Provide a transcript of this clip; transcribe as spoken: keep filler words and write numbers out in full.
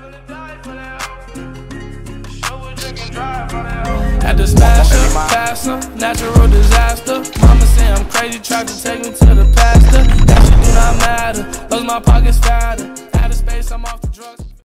Had to smash her, pass her, natural disaster. Mama say I'm crazy, tried to take me to the pastor. That shit do not matter, lost my pockets fast.